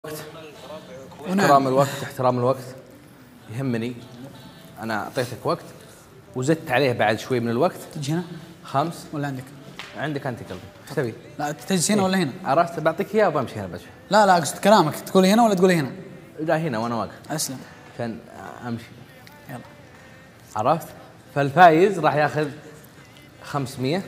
احترام الوقت احترام الوقت يهمني. انا اعطيتك وقت وزدت عليه بعد شوي من الوقت. تجي هنا 5 ولا عندك؟ عندك انت قلبي. ايش تبي؟ لا تجي هنا ولا هنا؟ عرفت بعطيك اياه وبمشي هنا بس. لا اقصد كلامك تقول هنا ولا تقول هنا؟ لا هنا وانا واقف. اسلم عشان امشي. يلا عرفت؟ فالفايز راح ياخذ 500.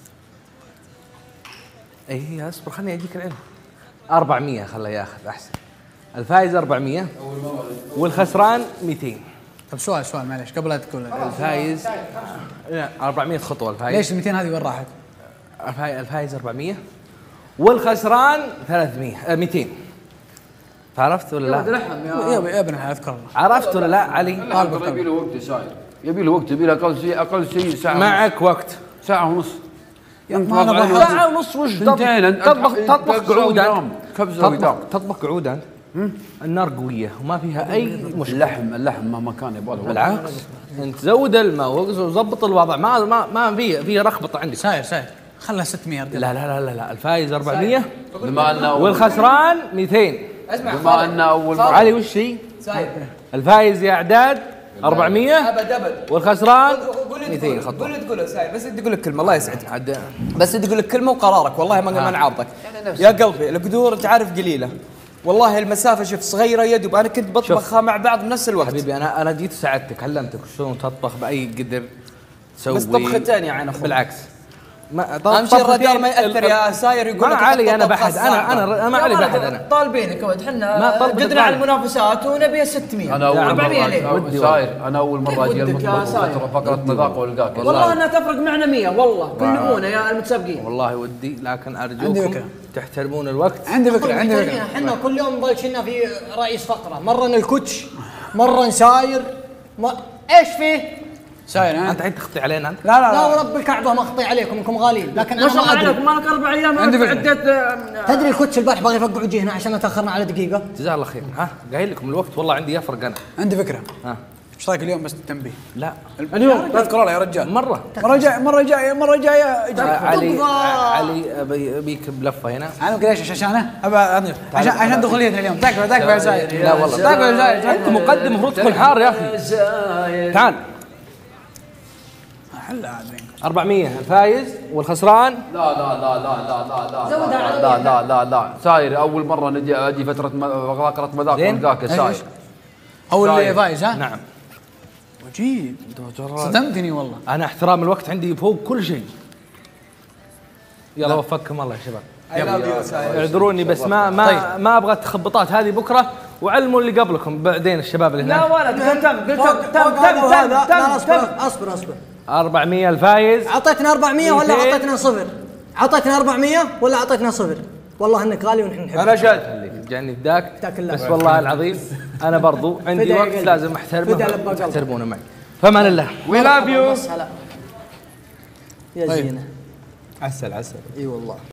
اي اصبر خليني اجيك العلم. 400 خليه ياخذ احسن. الفايز 400 والخسران 200. طب سؤال معليش قبل لا تقول. الفايز 400 خطوه الفايز. ليش ال 200 هذه وين راحت؟ الفايز 400 والخسران 200. عرفت ولا لا؟ يا ابن الحلال اذكر الله. عرفت ولا لا علي؟ يبي له وقت ساير، يبي له وقت، يبي له اقل شيء ساعه. معك وقت ساعه ونص. ساعة ونص وش تطبخ عودا. تطبخ عودا. النار قوية وما فيها أي مشكلة. اللحم مهما كان يبغى له. بالعكس أنت زود الماء وظبط الوضع. ما في رخبطة عندك. ساير خلها 600 رجال. لا الفايز 400 بما انه والخسران 200. بما انه اول مرة. علي وش هي؟ الفايز يا اعداد 400 ابد والخسران 200 خطوة. قول سايب بس بدي اقول لك كلمه الله يسعدك. بس بدي اقول لك كلمه وقرارك والله ما نعارضك يا قلبي. القدور انت عارف قليله والله. المسافه شوف صغيره يدوب. انا كنت بطبخها مع بعض بنفس الوقت. حبيبي انا جيت ساعدتك علمتك شلون تطبخ باي قدر تسوي. بس طبختين يا عين اخوي. بالعكس اهم شيء الرجال ما يأثر يا ساير. يقول ما علي انا بحد. انا ما علي بحد. انا طالبينك ولد احنا قدنا على المنافسات ونبي 600. انا اول 400 ليه؟ مره ساير، انا اول مره اجي المطبخ فقره مذاق والقاك. والله انها تفرق معنا 100 والله. كل نمونه يا المتسابقين. والله ودي لكن ارجوكم تحترمون الوقت. عندي فكره احنا كل يوم ضايشنا في رئيس فقره. مره الكوتش مره نساير ايش فيه؟ ساير انت عيد تخطي علينا انت. لا ورب الكعبه ما اخطي عليكم انكم غاليين. لكن انا ما ادري مالك 4 ايام عدت. تدري الكوتش البارح باغي يفقع وجهي هنا عشان تاخرنا على دقيقه. جزاه الله خير. قايل لكم الوقت والله عندي يفرق. انا عندي فكره. ايش رايك اليوم بس تنبيه؟ لا اليوم اذكر الله يا رجال. مره جايه علي ابيك بلفه هنا. انا ليش عشانه؟ عشان دخوليتنا اليوم. تكفى يا ساير. لا والله تكفى يا ساير. انت مقدم المفروض تكون حار يا اخي. تعال حلها 400 الفايز والخسران. لا ساير اول مره نجي اجي فتره فقره مذاق والقاك ساير. اول فايز ها؟ نعم. وجيب صدمتني والله. انا احترام الوقت عندي فوق كل شيء. يلا وفقكم الله يا شباب. اعذروني بس ما ابغى التخبطات هذه بكره. وعلموا اللي قبلكم بعدين الشباب اللي هناك. لا ولد تم. اصبر 400 الفايز. اعطيتنا 400 ولا اعطيتنا صفر؟ اعطيتنا 400 ولا اعطيتنا صفر؟ والله انك غالي ونحن نحبك. انا شاد جاني فداك. بس والله العظيم انا برضو عندي وقت لازم احترمه. تحترمونه معي. فمان الله. وي لاف يو. يا زينه. عسل. اي والله.